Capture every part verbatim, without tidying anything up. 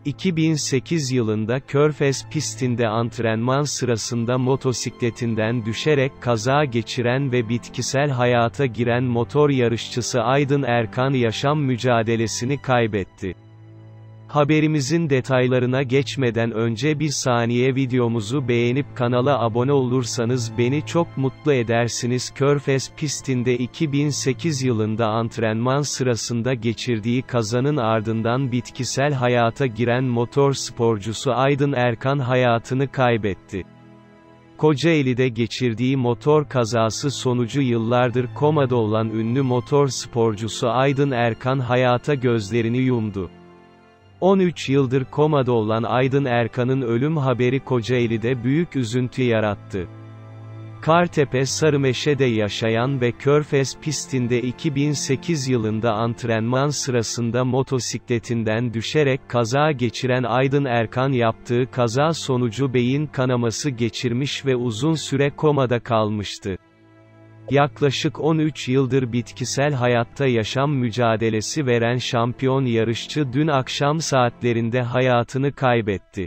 iki bin sekiz yılında Körfez pistinde antrenman sırasında motosikletinden düşerek kaza geçiren ve bitkisel hayata giren motor yarışçısı Aydın Erkan yaşam mücadelesini kaybetti. Haberimizin detaylarına geçmeden önce bir saniye videomuzu beğenip kanala abone olursanız beni çok mutlu edersiniz. Körfez pistinde iki bin sekiz yılında antrenman sırasında geçirdiği kazanın ardından bitkisel hayata giren motor sporcusu Aydın Erkan hayatını kaybetti. Kocaeli'de geçirdiği motor kazası sonucu yıllardır komada olan ünlü motor sporcusu Aydın Erkan hayata gözlerini yumdu. on üç yıldır komada olan Aydın Erkan'ın ölüm haberi Kocaeli'de büyük üzüntü yarattı. Kartepe Sarımeşe'de yaşayan ve Körfez pistinde iki bin sekiz yılında antrenman sırasında motosikletinden düşerek kaza geçiren Aydın Erkan yaptığı kaza sonucu beyin kanaması geçirmiş ve uzun süre komada kalmıştı. Yaklaşık on üç yıldır bitkisel hayatta yaşam mücadelesi veren şampiyon yarışçı dün akşam saatlerinde hayatını kaybetti.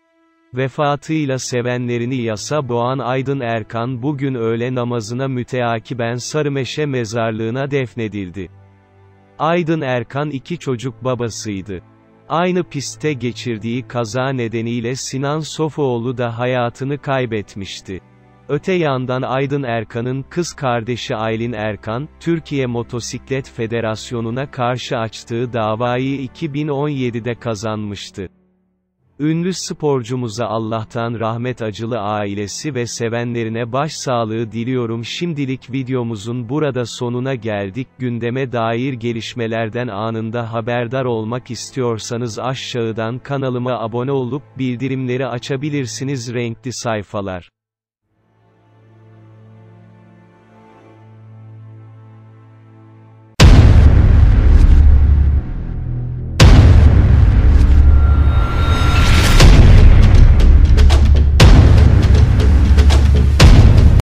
Vefatıyla sevenlerini yasa boğan Aydın Erkan bugün öğle namazına müteakiben Sarımeşe mezarlığına defnedildi. Aydın Erkan iki çocuk babasıydı. Aynı pistte geçirdiği kaza nedeniyle Sinan Sofuoğlu da hayatını kaybetmişti. Öte yandan Aydın Erkan'ın kız kardeşi Aylin Erkan, Türkiye Motosiklet Federasyonu'na karşı açtığı davayı iki bin on yedide kazanmıştı. Ünlü sporcumuza Allah'tan rahmet, acılı ailesi ve sevenlerine başsağlığı diliyorum. Şimdilik videomuzun burada sonuna geldik. Gündeme dair gelişmelerden anında haberdar olmak istiyorsanız aşağıdan kanalıma abone olup bildirimleri açabilirsiniz. Renkli sayfalar.